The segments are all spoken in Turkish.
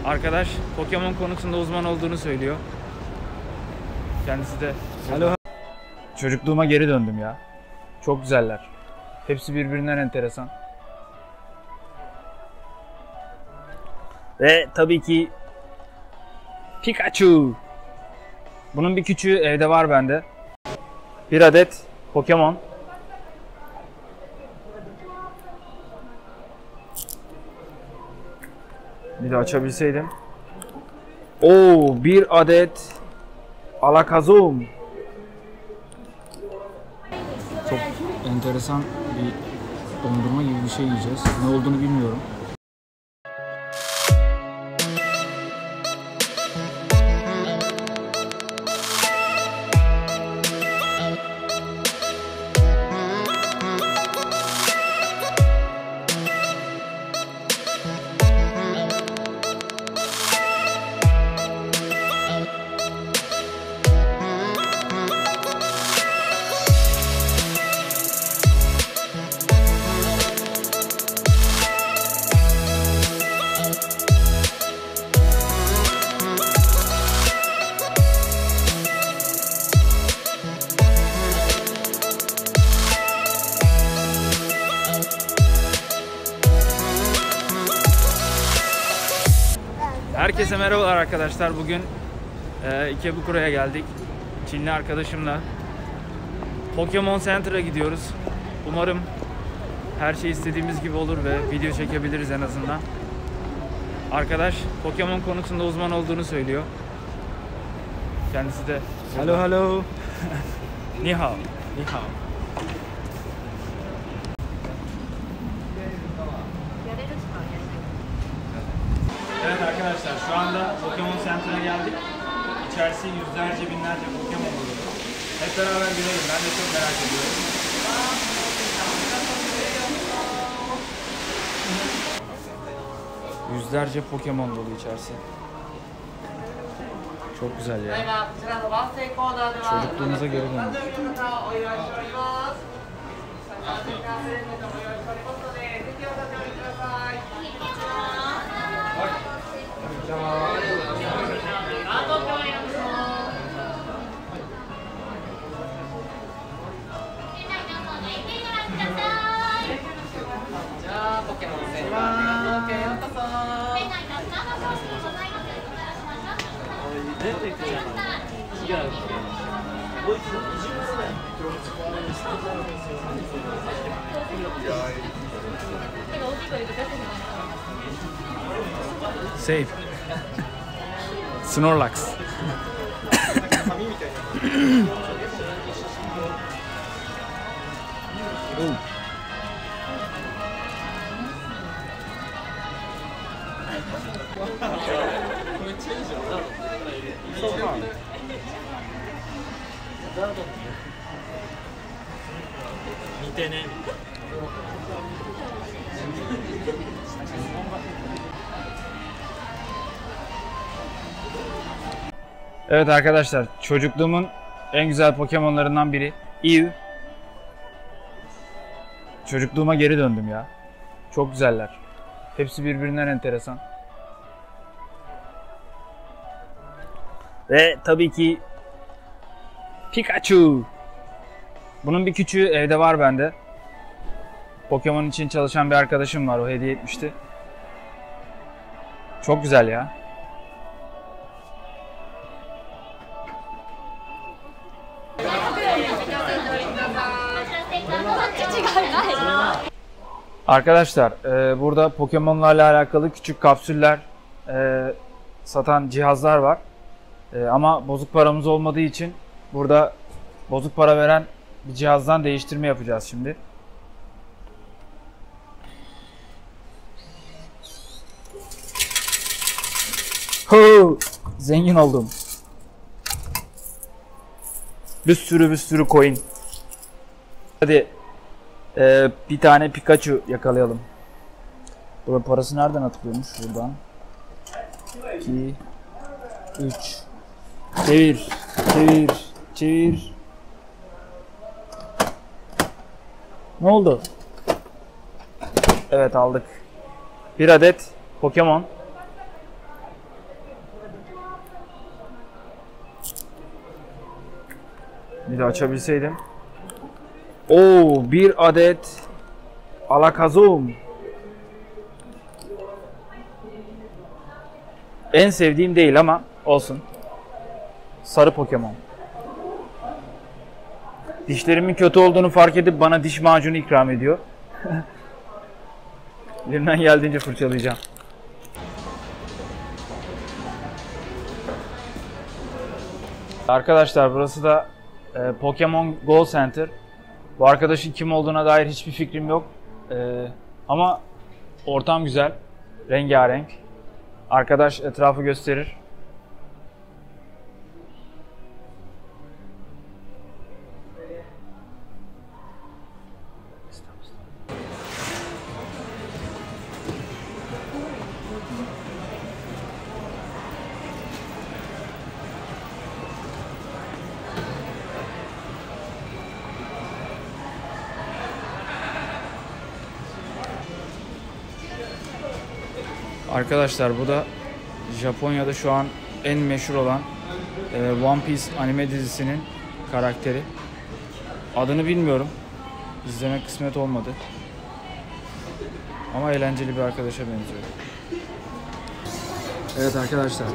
Arkadaş Pokemon konusunda uzman olduğunu söylüyor. Kendisi de... Alo. Çocukluğuma geri döndüm ya. Çok güzeller. Hepsi birbirinden enteresan. Ve tabii ki Pikachu. Bunun bir küçüğü evde var bende. Bir adet Pokemon. Bir de açabilseydim. Oo, bir adet Alakazam. Çok enteresan bir dondurma gibi bir şey yiyeceğiz. Ne olduğunu bilmiyorum. Herkese merhabalar arkadaşlar. Bugün Ikebukura'ya geldik. Çinli arkadaşımla Pokemon Center'a gidiyoruz. Umarım her şey istediğimiz gibi olur ve video çekebiliriz en azından. Arkadaş Pokemon konusunda uzman olduğunu söylüyor. Kendisi de... Hello, hello. Ni hao. Ni hao. Evet arkadaşlar, şu anda Pokemon Center'a geldik. İçerisi yüzlerce, binlerce Pokemon oluyor. Hep beraber görelim. Ben de çok merak ediyorum. Yüzlerce Pokemon dolu içerisi. Çok güzel ya. Çocukluğumuza geri döndük. Safe. Snorlax. Evet arkadaşlar, çocukluğumun en güzel Pokemon'larından biri Eevee. Çocukluğuma geri döndüm ya. Çok güzeller. Hepsi birbirinden enteresan. Ve tabii ki Pikachu. Bunun bir küçüğü evde var bende. Pokemon için çalışan bir arkadaşım var, o hediye etmişti. Çok güzel ya. Arkadaşlar burada Pokemon'larla alakalı küçük kapsüller satan cihazlar var. Ama bozuk paramız olmadığı için burada bozuk para veren bir cihazdan değiştirme yapacağız şimdi. Ho! Zengin oldum. Bir sürü coin. Hadi bir tane Pikachu yakalayalım. Burada parası nereden atılıyormuş? Buradan. 2 3 Çevir. Çevir. Ne oldu? Evet, aldık. Bir adet Pokemon. Bir de açabilseydim. Oo, bir adet Alakazam. En sevdiğim değil ama olsun. Sarı Pokemon. Dişlerimin kötü olduğunu fark edip bana diş macunu ikram ediyor. Elimden geldiğince fırçalayacağım. Arkadaşlar burası da Pokemon Go Center. Bu arkadaşın kim olduğuna dair hiçbir fikrim yok. Ama ortam güzel. Rengarenk. Arkadaş etrafı gösterir. Arkadaşlar bu da Japonya'da şu an en meşhur olan One Piece anime dizisinin karakteri. Adını bilmiyorum. İzlemek kısmet olmadı. Ama eğlenceli bir arkadaşa benziyor. Evet arkadaşlar.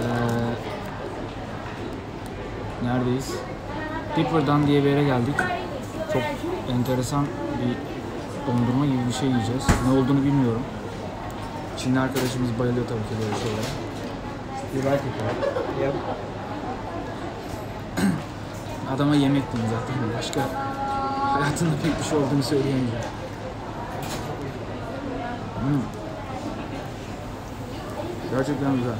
Neredeyiz? Dipper'dan diye bir yere geldik. Çok enteresan bir dondurma gibi bir şey yiyeceğiz. Ne olduğunu bilmiyorum. Çinli arkadaşımız bayılıyor tabii ki böyle şeylere. You like it, right? Yep. Adama yemek diyeyim zaten. Başka hayatında pek bir şey olduğunu söyleyemeyeceğim. Gerçekten güzel.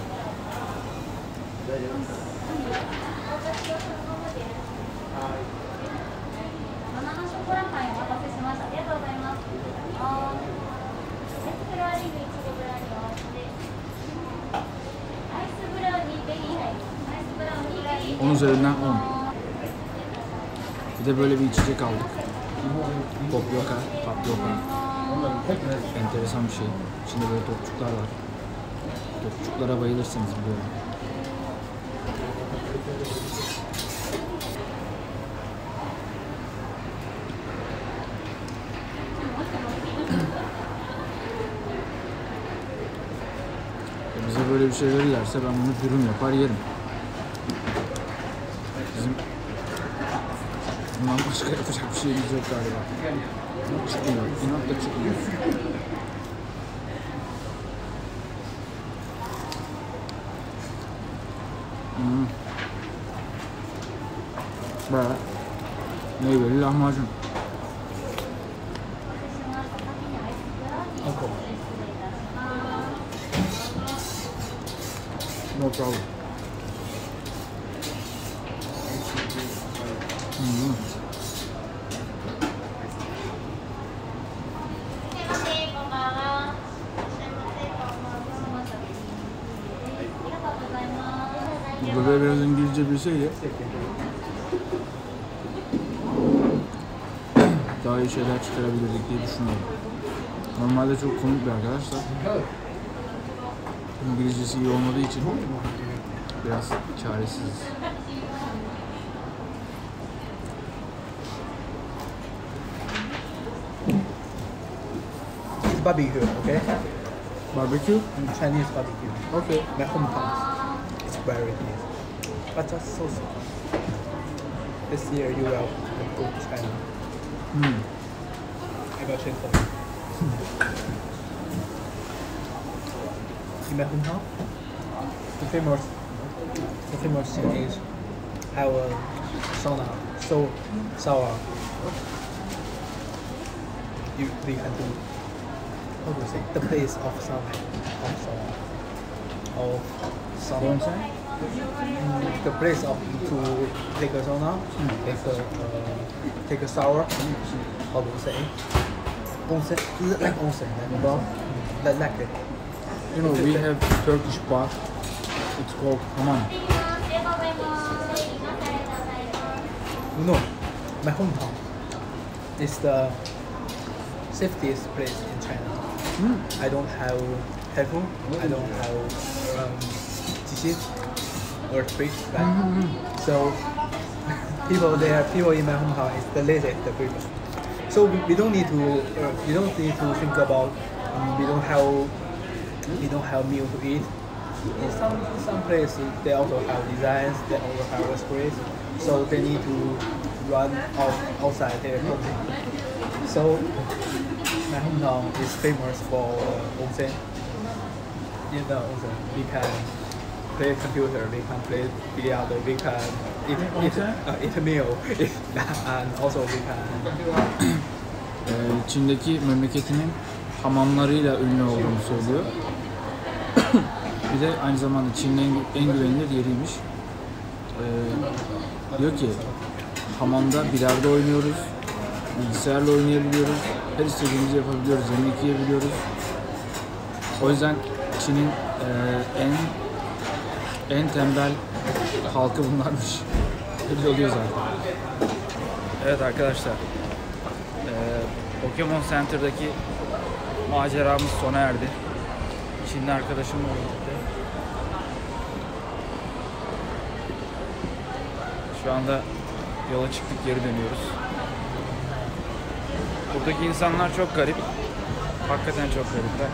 Onun üzerinden 10. Bir de böyle bir içecek aldık. Tapioca. Enteresan bir şey. İçinde böyle topçuklar var. Topçuklara bayılırsınız biliyorum. Bize böyle bir şey verirlerse ben bunu dürüm yapar yerim. Bizim bundan başka yapacak bir şeyimiz yok galiba. Çıkmıyor. İnat da çıkmıyor. Böyle meyveli lahmacun. No problem. Bu bebeğe biraz İngilizce bilseydi daha iyi şeyler çıkarabilirdik diye düşünüyorum. Normalde çok komik bir arkadaş da İngilizcesi iyi olmadığı için biraz çaresiziz. Barbecue, okay? Barbecue? Chinese barbecue. Okay. My hometown. It's very nice. But just so simple. This year you will go to China. I will change for you. In my hometown, the famous thing is have a sauna, so sour. They can do, how do you say, the place of sauna, the place of to take a sauna, take a shower. How do you say? Onsen, like onsen, like it. You know, we have Turkish bath. It's called hamam. No, my hometown is the safest place in China. I don't have typhoon, I don't have disease, earthquake, right? So people there, people in my hometown is the latest the breakfast. So we don't need to think about we don't have meal to eat. In some places they also have designs, they also have restaurants, so they need to run outside their cooking. So my hometown is famous for onsen. In the onsen, we can play computer, we can play billiard, we can eat a meal, and also we can. Çin'deki memleketinin hamamlarıyla ünlü olduğunu söylüyor. Bir de aynı zamanda Çin'in en güvenilir yeriymiş. Diyor ki hamamda bilardo oynuyoruz, bilgisayarla oynayabiliyoruz, her istediğimizi yapabiliyoruz, yemek yiyebiliyoruz. O yüzden Çin'in en tembel halkı bunlarmış. Öyle oluyor zaten. Evet arkadaşlar, Pokemon Center'daki maceramız sona erdi. Çinli arkadaşımla birlikte. Şu anda yola çıktık, geri dönüyoruz. Buradaki insanlar çok garip. Hakikaten çok garipler.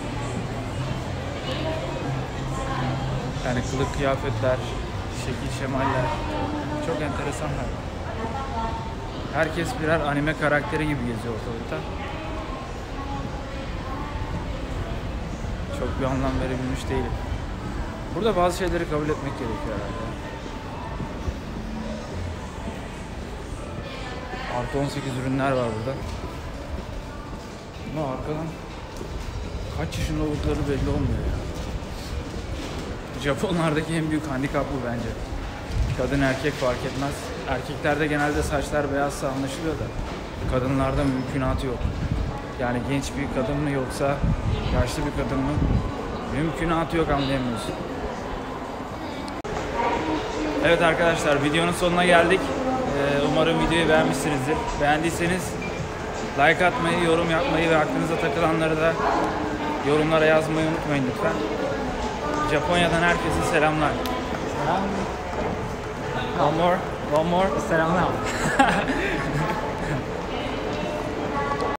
Yani kılık kıyafetler, şekil şemaller çok enteresanlar. Herkes birer anime karakteri gibi geziyor ortalıkta. Çok bir anlam verebilmiş değilim. Burada bazı şeyleri kabul etmek gerekiyor herhalde. Artı 18 ürünler var burada. Ama arkadan kaç yaşında oldukları belli olmuyor ya. Japonlardaki en büyük handikap bu bence. Kadın erkek fark etmez. Erkeklerde genelde saçlar beyazsa anlaşılıyor da kadınlarda mümkünatı yok. Yani genç bir kadın mı yoksa yaşlı bir kadın mı? Mümkünatı yok, anlayamıyorsun. Evet arkadaşlar, videonun sonuna geldik. Umarım videoyu beğenmişsinizdir. Beğendiyseniz like atmayı, yorum yapmayı ve aklınıza takılanları da yorumlara yazmayı unutmayın lütfen. Japonya'dan herkese selamlar. One more. Selamlar.